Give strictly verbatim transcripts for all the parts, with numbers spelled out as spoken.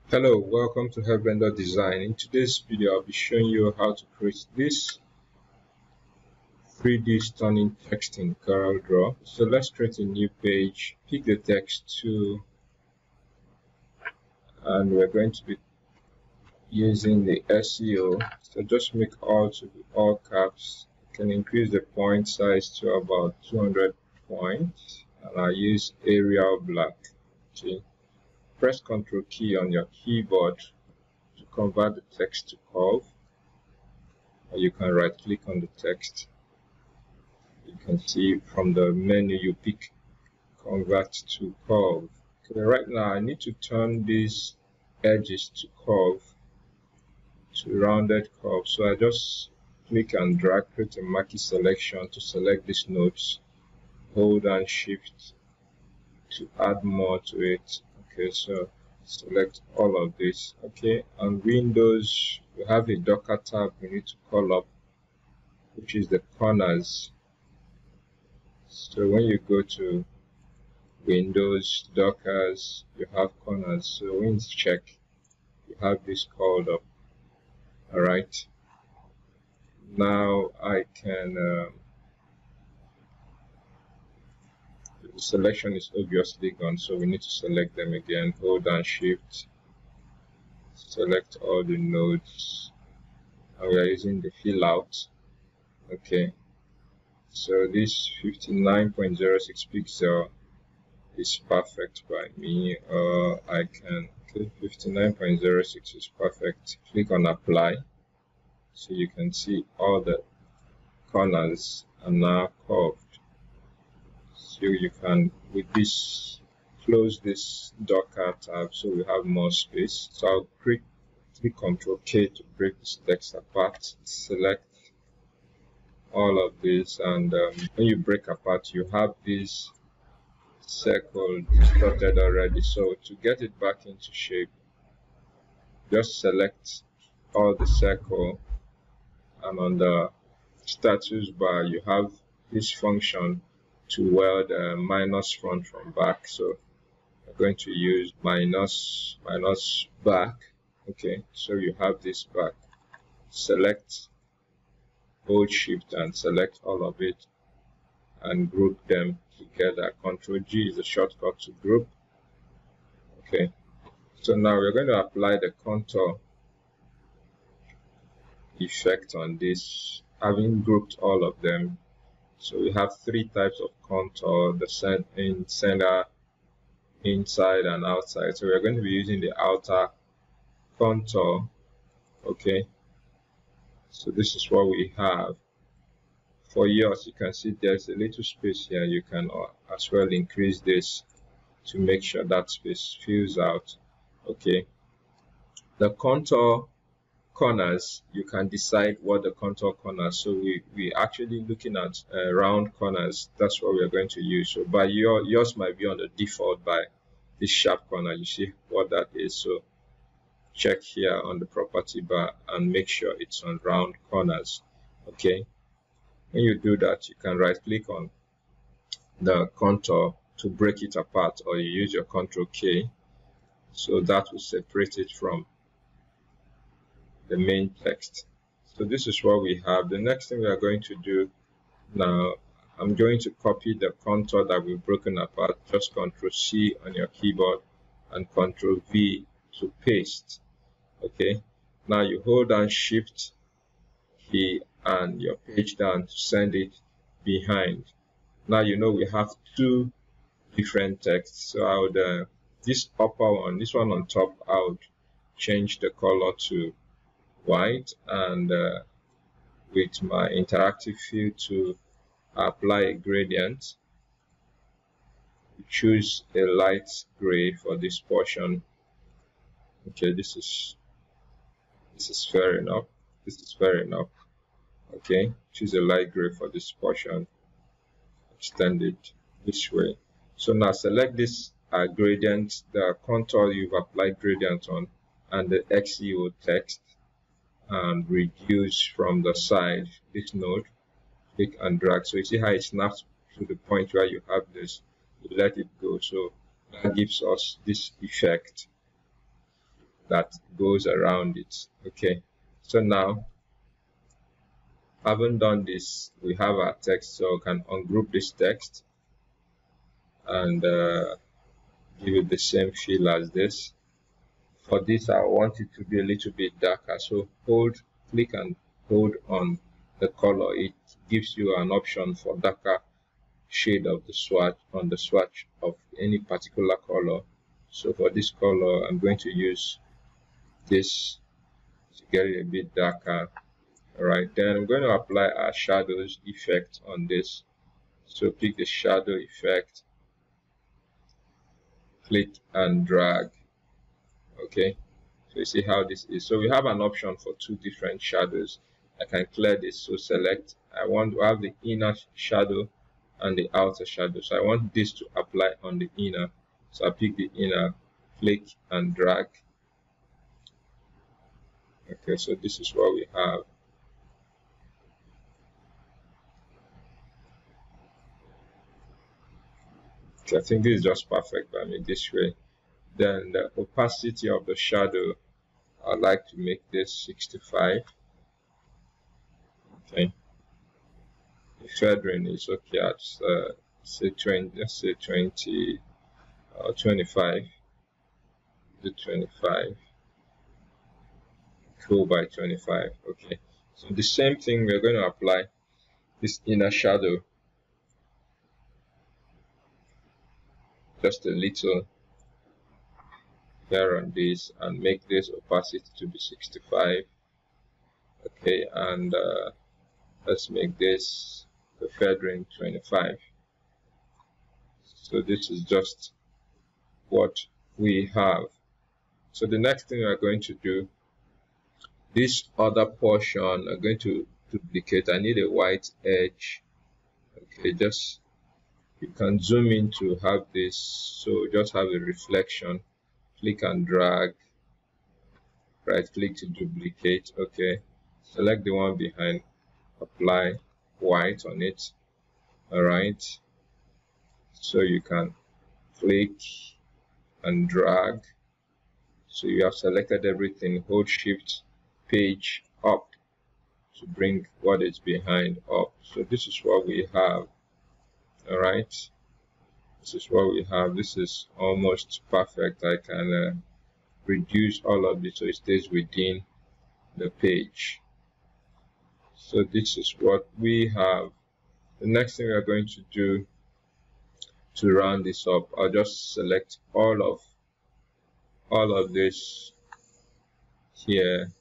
Hello, welcome to Hevlendordesign. In today's video, I'll be showing you how to create this three D stunning text in Corel Draw. So let's create a new page, pick the text to, and we're going to be using the S E O. So just make all to be all caps. You can increase the point size to about two hundred points, and I use Arial Black. Okay. Press Ctrl key on your keyboard to convert the text to curve, or you can right click on the text. You can see from the menu you pick convert to curve. Okay, right now I need to turn these edges to curve, to rounded curve. So I just click and drag, create a marquee selection to select these nodes, hold and shift to add more to it. Okay, so select all of this. Okay, on Windows we have a Docker tab we need to call up, which is the corners. So when you go to Windows Dockers, you have corners. So when you check, you have this called up. All right, now I can um, the selection is obviously gone, so we need to select them again. Hold and shift, select all the nodes, and we are using the fill out. Okay, so this fifty-nine point zero six pixel is perfect by me. Uh, I can click fifty-nine point zero six is perfect. Click on apply, so you can see all the corners are now curved. So you can, with this, close this Docker tab so we have more space. So I'll click, click Ctrl K to break this text apart. Select all of this, and um, when you break apart, you have this circle distorted already. So to get it back into shape, just select all the circle, and on the status bar you have this function to weld uh, minus front from back. So I'm going to use minus minus back. Okay, so you have this back. Select, hold shift and select all of it and group them together. Control G is a shortcut to group. Okay, so now we're going to apply the contour effect on this, having grouped all of them. So we have three types of contour: the cent in center, inside, and outside. So we're going to be using the outer contour. Okay, so this is what we have. For yours, you can see there's a little space here. You can uh, as well increase this to make sure that space fills out. Okay, the contour corners, you can decide what the contour corners. So we we actually looking at uh, round corners. That's what we are going to use. So by your yours might be on the default by this sharp corner. You see what that is. So check here on the property bar and make sure it's on round corners. Okay, when you do that, you can right click on the contour to break it apart, or you use your Control K, so that will separate it from the main text. So this is what we have. The next thing we are going to do now, I'm going to copy the contour that we've broken apart. Just Control C on your keyboard and Control V to paste. Okay, now you hold down Shift key and your page down to send it behind. Now you know we have two different texts. So I would uh, this upper one, this one on top, I would change the color to white, and uh, with my interactive field to apply a gradient, choose a light gray for this portion. Okay, this is this is fair enough. This is fair enough. Okay, choose a light gray for this portion. Extend it this way. So now select this uh, gradient, the contour you've applied gradient on, and the X E O text, and reduce from the side this node. Click and drag. So you see how it snaps to the point where you have this. You let it go. So that gives us this effect. that goes around it. Okay, so now having done this, we have our text, so we can ungroup this text and uh, give it the same feel as this. For this, I want it to be a little bit darker, so hold click and hold on the color. It gives you an option for darker shade of the swatch on the swatch of any particular color. So for this color, I'm going to use this to get it a bit darker. All right, then I'm going to apply our shadows effect on this. So pick the shadow effect, click and drag. Okay, so you see how this is. So we have an option for two different shadows. I can clear this, so select, I want to have the inner shadow and the outer shadow. So I want this to apply on the inner, so I pick the inner, click and drag. Okay, so this is what we have. Okay, I think this is just perfect by me this way. Then the opacity of the shadow, I like to make this sixty-five. Okay, the feathering is okay at uh, say twenty, let's say twenty or twenty-five. The twenty-five, cool, by twenty-five. Okay, so the same thing, we're going to apply this inner shadow just a little here on this and make this opacity to be sixty-five. Okay, and uh, let's make this the feathering twenty-five. So this is just what we have. So the next thing we're going to do, this other portion I'm going to duplicate. I need a white edge. Okay, just you can zoom in to have this, so just have a reflection, click and drag, right click to duplicate. Okay, select the one behind, apply white on it. All right, so you can click and drag. So you have selected everything, hold shift page up to bring what is behind up. So this is what we have. All right, this is what we have. This is almost perfect. I can uh, reduce all of this so it stays within the page. So this is what we have. The next thing we are going to do to round this up, I'll just select all of all of this here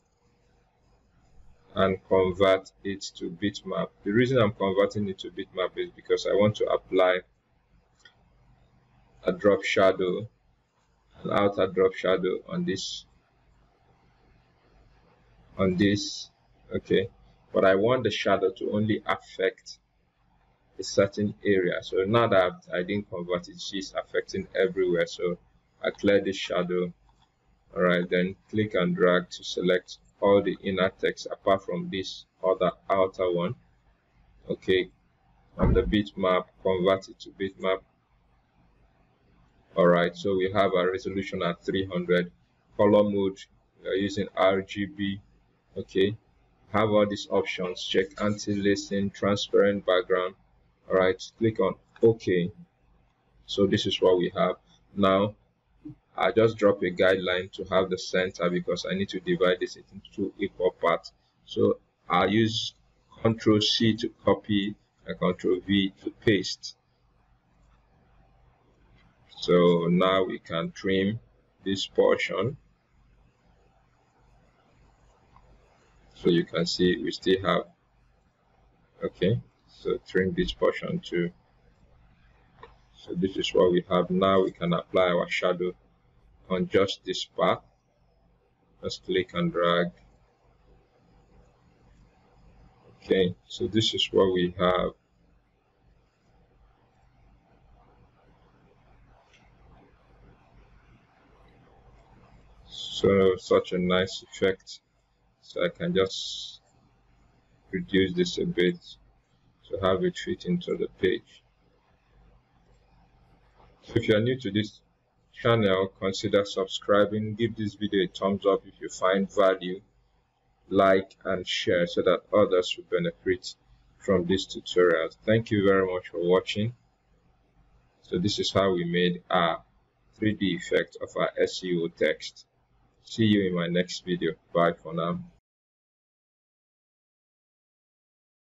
and convert it to bitmap. The reason I'm converting it to bitmap is because I want to apply a drop shadow, an outer drop shadow on this on this okay, but I want the shadow to only affect a certain area. So now that I didn't convert it, she's affecting everywhere. So I clear this shadow. All right, then click and drag to select all the inner text apart from this other outer one. Okay, on the bitmap, convert it to bitmap. All right, so we have a resolution at three hundred. Color mode, we are using R G B. Okay, have all these options, check anti-aliasing, transparent background. All right, click on OK. So this is what we have. Now I just drop a guideline to have the center because I need to divide this into two equal parts. So I'll use Control C to copy and Control V to paste. So now we can trim this portion. So you can see we still have, okay, so trim this portion too. So this is what we have. Now we can apply our shadow on just this part. Let's click and drag. Okay, so this is what we have. So such a nice effect. So I can just reduce this a bit to have it fit into the page. So if you are new to this channel, consider subscribing. Give this video a thumbs up if you find value, like and share so that others will benefit from this tutorial. Thank you very much for watching. So this is how we made our three D effect of our S E O text. See you in my next video. Bye for now.